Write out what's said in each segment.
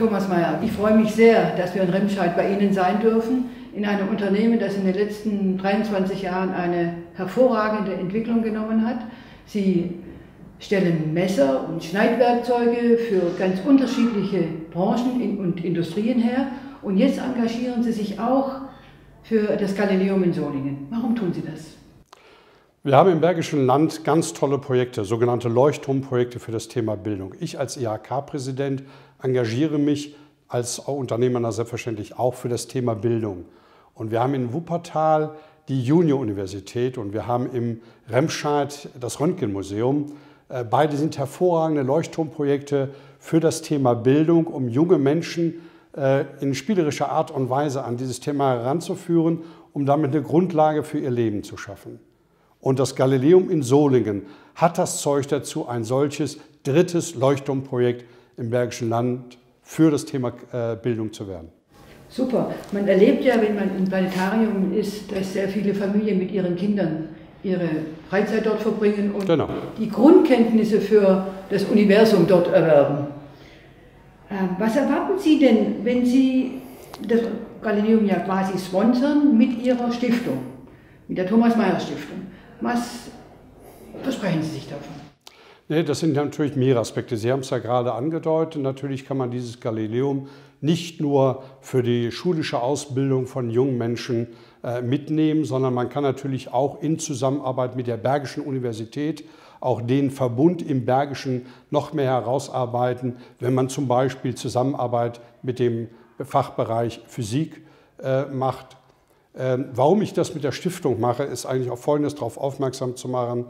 Thomas Meyer, ich freue mich sehr, dass wir in Remscheid bei Ihnen sein dürfen, in einem Unternehmen, das in den letzten 23 Jahren eine hervorragende Entwicklung genommen hat. Sie stellen Messer und Schneidwerkzeuge für ganz unterschiedliche Branchen und Industrien her und jetzt engagieren Sie sich auch für das Galileum in Solingen. Warum tun Sie das? Wir haben im Bergischen Land ganz tolle Projekte, sogenannte Leuchtturmprojekte für das Thema Bildung. Ich als IHK-Präsident engagiere mich als Unternehmer selbstverständlich auch für das Thema Bildung. Und wir haben in Wuppertal die Junior-Universität und wir haben im Remscheid das Röntgenmuseum. Beide sind hervorragende Leuchtturmprojekte für das Thema Bildung, um junge Menschen in spielerischer Art und Weise an dieses Thema heranzuführen, um damit eine Grundlage für ihr Leben zu schaffen. Und das Galileum in Solingen hat das Zeug dazu, ein solches drittes Leuchtturmprojekt im Bergischen Land für das Thema Bildung zu werden. Super. Man erlebt ja, wenn man im Planetarium ist, dass sehr viele Familien mit ihren Kindern ihre Freizeit dort verbringen und genau die Grundkenntnisse für das Universum dort erwerben. Was erwarten Sie denn, wenn Sie das Galileum ja quasi sponsern mit Ihrer Stiftung, mit der Thomas Meyer Stiftung? Was versprechen Sie sich davon? Nee, das sind natürlich mehrere Aspekte. Sie haben es ja gerade angedeutet. Natürlich kann man dieses Galileum nicht nur für die schulische Ausbildung von jungen Menschen mitnehmen, sondern man kann natürlich auch in Zusammenarbeit mit der Bergischen Universität auch den Verbund im Bergischen noch mehr herausarbeiten, wenn man zum Beispiel Zusammenarbeit mit dem Fachbereich Physik macht. Warum ich das mit der Stiftung mache, ist eigentlich auf Folgendes darauf aufmerksam zu machen,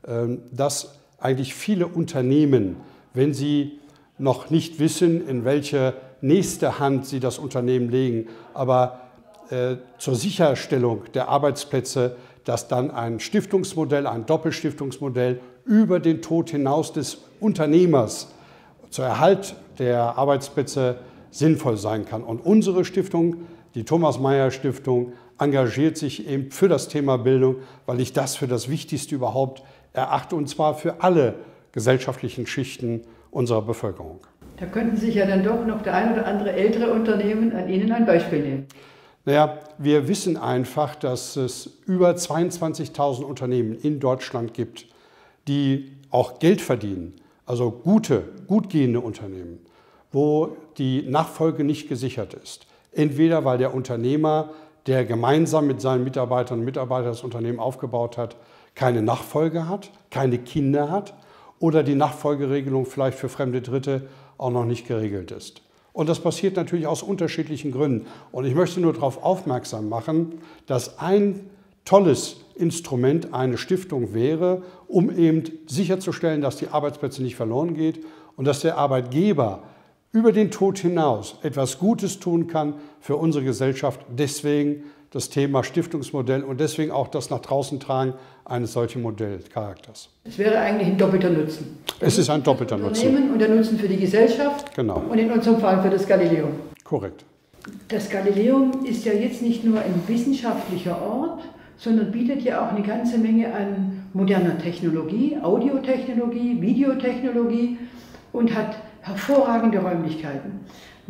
dass eigentlich viele Unternehmen, wenn sie noch nicht wissen, in welche nächste Hand sie das Unternehmen legen, aber zur Sicherstellung der Arbeitsplätze, dass dann ein Stiftungsmodell, ein Doppelstiftungsmodell über den Tod hinaus des Unternehmers zur Erhalt der Arbeitsplätze sinnvoll sein kann. Und unsere Stiftung, die Thomas Meyer Stiftung, engagiert sich eben für das Thema Bildung, weil ich das für das Wichtigste überhaupt erachte, und zwar für alle gesellschaftlichen Schichten unserer Bevölkerung. Da könnten sich ja dann doch noch der ein oder andere ältere Unternehmen an Ihnen ein Beispiel nehmen. Naja, wir wissen einfach, dass es über 22.000 Unternehmen in Deutschland gibt, die auch Geld verdienen, also gut gehende Unternehmen, wo die Nachfolge nicht gesichert ist. Entweder weil der Unternehmer, der gemeinsam mit seinen Mitarbeitern und Mitarbeitern das Unternehmen aufgebaut hat, keine Nachfolge hat, keine Kinder hat oder die Nachfolgeregelung vielleicht für fremde Dritte auch noch nicht geregelt ist. Und das passiert natürlich aus unterschiedlichen Gründen. Und ich möchte nur darauf aufmerksam machen, dass ein tolles Instrument eine Stiftung wäre, um eben sicherzustellen, dass die Arbeitsplätze nicht verloren gehen und dass der Arbeitgeber über den Tod hinaus etwas Gutes tun kann für unsere Gesellschaft. Deswegen das Thema Stiftungsmodell und deswegen auch das nach draußen tragen eines solchen Modellcharakters. Es wäre eigentlich ein doppelter Nutzen. Es ist ein doppelter Nutzen. Und der Nutzen für die Gesellschaft. Genau. Und in unserem Fall für das Galileum. Korrekt. Das Galileum ist ja jetzt nicht nur ein wissenschaftlicher Ort, sondern bietet ja auch eine ganze Menge an moderner Technologie, Audiotechnologie, Videotechnologie und hat hervorragende Räumlichkeiten.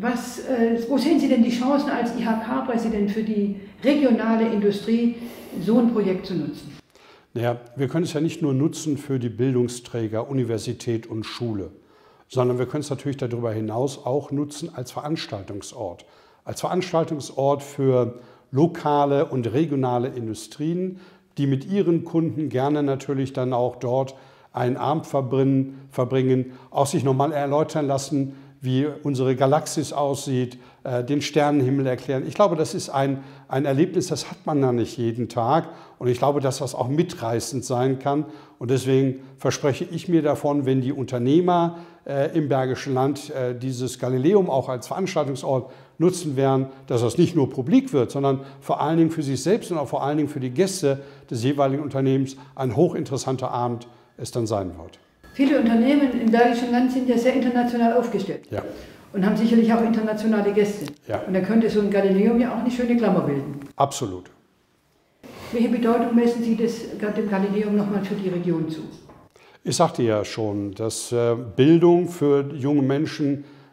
Wo sehen Sie denn die Chancen als IHK-Präsident für die regionale Industrie, so ein Projekt zu nutzen? Naja, wir können es ja nicht nur nutzen für die Bildungsträger, Universität und Schule, sondern wir können es natürlich darüber hinaus auch nutzen als Veranstaltungsort. Als Veranstaltungsort für lokale und regionale Industrien, die mit ihren Kunden gerne natürlich dann auch dort einen Abend verbringen, auch sich nochmal erläutern lassen, wie unsere Galaxis aussieht, den Sternenhimmel erklären. Ich glaube, das ist ein Erlebnis, das hat man da nicht jeden Tag. Und ich glaube, dass das auch mitreißend sein kann. Und deswegen verspreche ich mir davon, wenn die Unternehmer im Bergischen Land dieses Galileum auch als Veranstaltungsort nutzen werden, dass das nicht nur publik wird, sondern vor allen Dingen für sich selbst und auch vor allen Dingen für die Gäste des jeweiligen Unternehmens ein hochinteressanter Abend es dann sein wird. Viele Unternehmen im Bergischen Land sind ja sehr international aufgestellt. Ja. Und haben sicherlich auch internationale Gäste. Ja. Und da könnte so ein Galileum ja auch eine schöne Klammer bilden. Absolut. Welche Bedeutung messen Sie dem Galileum nochmal für die Region zu? Ich sagte ja schon, dass Bildung für junge Menschen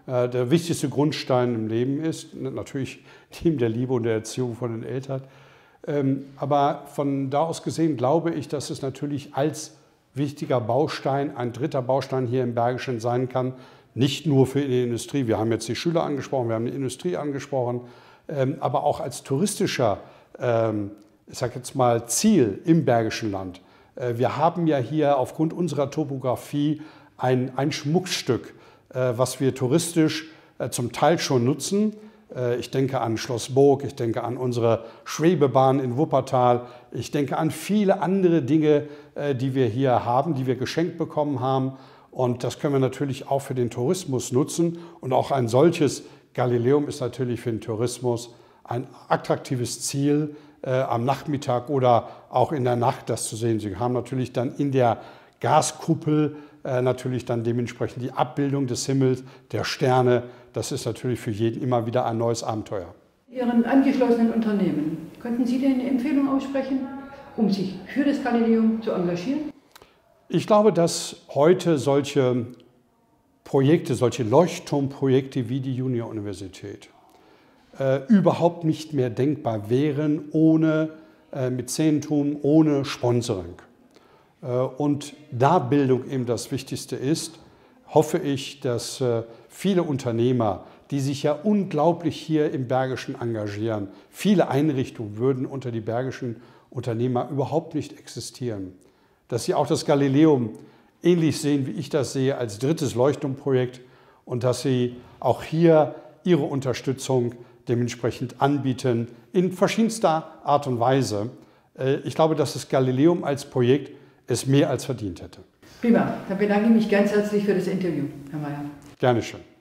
der wichtigste Grundstein im Leben ist, natürlich neben der Liebe und der Erziehung von den Eltern. Aber von da aus gesehen glaube ich, dass es natürlich als wichtiger Baustein, ein dritter Baustein hier im Bergischen sein kann, nicht nur für die Industrie. Wir haben jetzt die Schüler angesprochen, wir haben die Industrie angesprochen, aber auch als touristischer, ich sage jetzt mal, Ziel im Bergischen Land. Wir haben ja hier aufgrund unserer Topografie ein Schmuckstück, was wir touristisch zum Teil schon nutzen. Ich denke an Schloss Burg, ich denke an unsere Schwebebahn in Wuppertal, ich denke an viele andere Dinge, die wir hier haben, die wir geschenkt bekommen haben. Und das können wir natürlich auch für den Tourismus nutzen. Und auch ein solches Galileum ist natürlich für den Tourismus ein attraktives Ziel, am Nachmittag oder auch in der Nacht das zu sehen. Sie haben natürlich dann in der Gaskuppel natürlich dann dementsprechend die Abbildung des Himmels, der Sterne. Das ist natürlich für jeden immer wieder ein neues Abenteuer. Ihren angeschlossenen Unternehmen, könnten Sie denn eine Empfehlung aussprechen, um sich für das Galileum zu engagieren? Ich glaube, dass heute solche Projekte, solche Leuchtturmprojekte wie die Junior-Universität überhaupt nicht mehr denkbar wären ohne Mäzenentum, ohne Sponsoring. Und da Bildung eben das Wichtigste ist, hoffe ich, dass viele Unternehmer, die sich ja unglaublich hier im Bergischen engagieren, viele Einrichtungen würden unter die bergischen Unternehmer überhaupt nicht existieren. Dass sie auch das Galileum ähnlich sehen, wie ich das sehe, als drittes Leuchtturmprojekt und dass sie auch hier ihre Unterstützung dementsprechend anbieten in verschiedenster Art und Weise. Ich glaube, dass das Galileum als Projekt es mehr als verdient hätte. Prima, dann bedanke ich mich ganz herzlich für das Interview, Herr Meyer. Gerne schön.